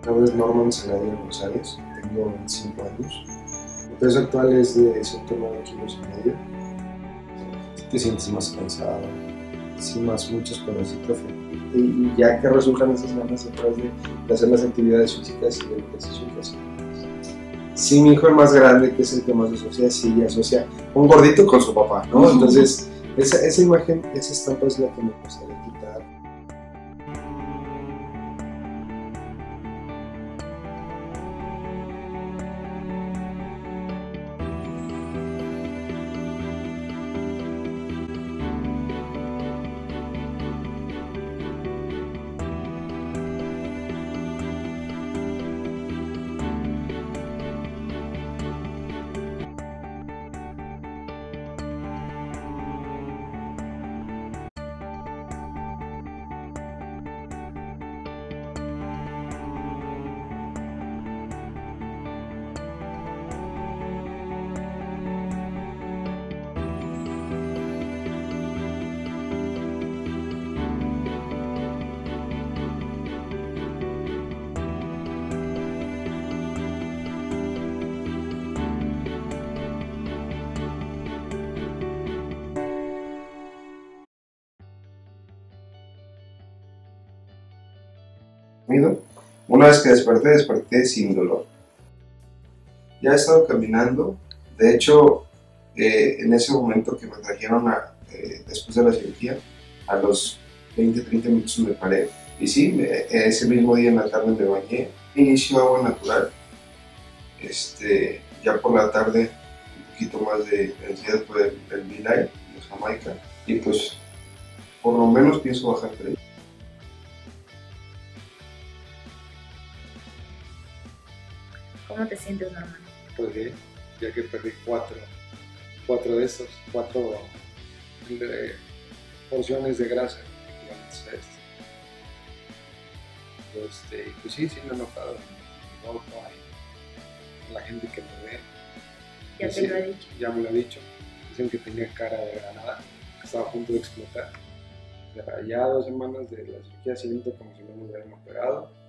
Mi nombre es Norman Zelaya González, tengo 25 años. Mi peso actual es de 109 kilos y medio. Si te sientes más cansado, sí, más muchas cosas y ya que resultan esas ganas detrás de hacer las actividades físicas y el ejercicio que hacemos. Sí, mi hijo el más grande, que es el que más asocia, sí, asocia un gordito con su papá, ¿no? Entonces, esa imagen, esa estampa es la que me gustaría quitar. Una vez que desperté sin dolor. Ya he estado caminando, de hecho, en ese momento que me trajeron después de la cirugía, a los 20-30 minutos me paré. Y sí, ese mismo día en la tarde me bañé, inicio agua natural. Ya por la tarde, un poquito más de densidad fue el Vilay, de Jamaica. Y pues, por lo menos pienso bajar 3. ¿Cómo te sientes, Norman? Pues bien, ya que perdí cuatro de esos, 4 porciones de grasa equivalentes a pues sí lo he notado en mi ropa y en la gente que me ve. Ya te lo he dicho. Ya me lo ha dicho. Dicen que tenía cara de granada, que estaba a punto de explotar. Ya 2 semanas de la cirugía siento como si no me hubieran operado.